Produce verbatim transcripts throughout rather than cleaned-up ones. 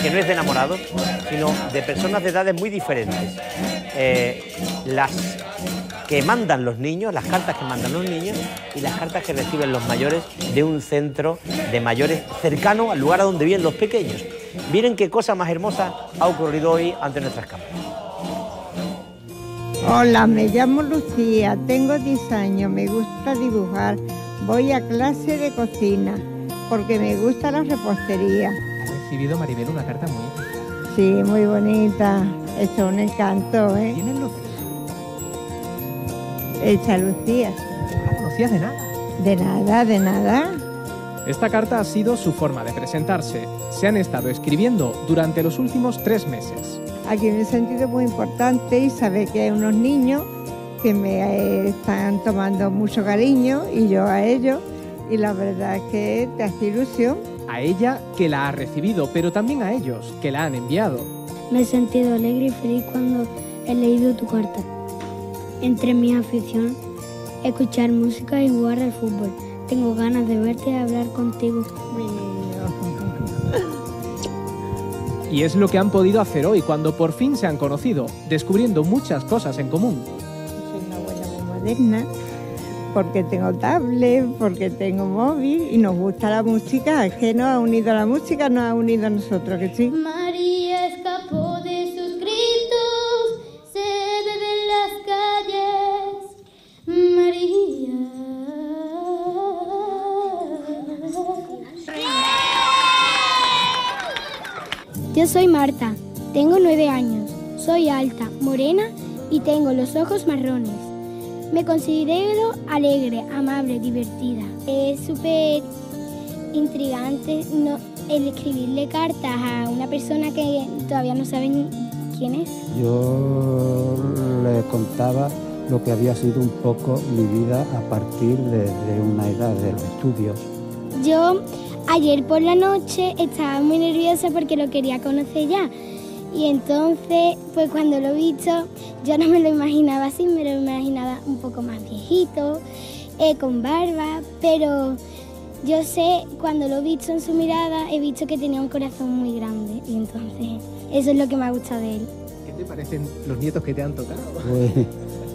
que no es de enamorados, sino de personas de edades muy diferentes. Eh, las que mandan los niños, las cartas que mandan los niños y las cartas que reciben los mayores de un centro de mayores cercano al lugar a donde viven los pequeños. Miren qué cosa más hermosa ha ocurrido hoy ante nuestras cámaras. Hola, me llamo Lucía, tengo diez años, me gusta dibujar, voy a clase de cocina porque me gusta la repostería. Ha recibido Maribel una carta muy... Sí, muy bonita, esto es un encanto, ¿eh? ¿Quién es Lucía? Esa Lucía. ¿No la conocías de nada? De nada, de nada. Esta carta ha sido su forma de presentarse. Se han estado escribiendo durante los últimos tres meses. Aquí me he sentido muy importante y saber que hay unos niños que me eh, están tomando mucho cariño y yo a ellos, y la verdad es que te hace ilusión. A ella, que la ha recibido, pero también a ellos, que la han enviado. Me he sentido alegre y feliz cuando he leído tu carta. Entre mi afición, escuchar música y jugar al fútbol. Tengo ganas de verte y hablar contigo. Y es lo que han podido hacer hoy, cuando por fin se han conocido, descubriendo muchas cosas en común. Soy una abuela muy moderna, porque tengo tablet, porque tengo móvil y nos gusta la música. Es que nos ha unido la música, nos ha unido a nosotros, ¿que sí? María escapó de sus gritos, se bebe en las calles. María. Yo soy Marta, tengo nueve años, soy alta, morena y tengo los ojos marrones. Me considero alegre, amable, divertida. Es súper intrigante no, el escribirle cartas a una persona que todavía no saben quién es. Yo le contaba lo que había sido un poco mi vida a partir de, de una edad de los estudios. Yo ayer por la noche estaba muy nerviosa porque lo quería conocer ya. Y entonces, pues cuando lo he visto, yo no me lo imaginaba así, me lo imaginaba un poco más viejito, eh, con barba, pero yo sé, cuando lo he visto en su mirada, he visto que tenía un corazón muy grande. Y entonces, eso es lo que me ha gustado de él. ¿Qué te parecen los nietos que te han tocado? Pues,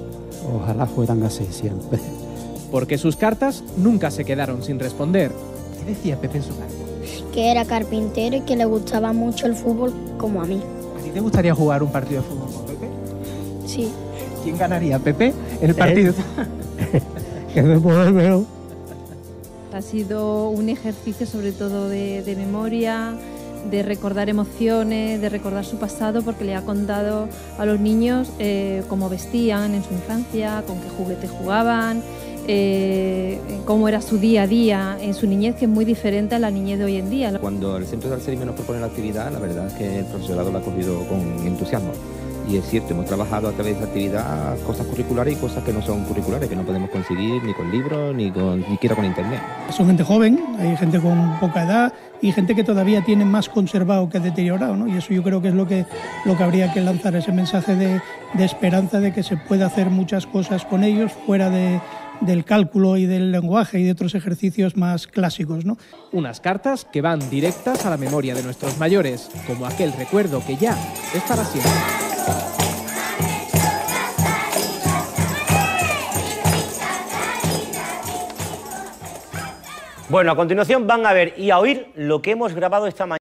ojalá fueran así siempre. Porque sus cartas nunca se quedaron sin responder. ¿Qué decía Pepe en su carta? Que era carpintero y que le gustaba mucho el fútbol como a mí. ¿A ti te gustaría jugar un partido de fútbol con Pepe? Sí. ¿Quién ganaría, Pepe, en el partido? Que me puedo ver. Ha sido un ejercicio sobre todo de, de memoria, de recordar emociones, de recordar su pasado, porque le ha contado a los niños eh, cómo vestían en su infancia, con qué juguetes jugaban, eh, cómo era su día a día en su niñez, que es muy diferente a la niñez de hoy en día. Cuando el Centro de Alzheimer nos propone la actividad, la verdad es que el profesorado la ha cogido con entusiasmo. Y es cierto, hemos trabajado a través de esta actividad cosas curriculares y cosas que no son curriculares, que no podemos conseguir ni con libros, ni con, ni siquiera con internet. Son gente joven, hay gente con poca edad y gente que todavía tiene más conservado que deteriorado, ¿no? Y eso yo creo que es lo que, lo que habría que lanzar, ese mensaje de, de esperanza de que se puede hacer muchas cosas con ellos fuera de, del cálculo y del lenguaje y de otros ejercicios más clásicos, ¿no? Unas cartas que van directas a la memoria de nuestros mayores, como aquel recuerdo que ya es para siempre. Bueno, a continuación van a ver y a oír lo que hemos grabado esta mañana.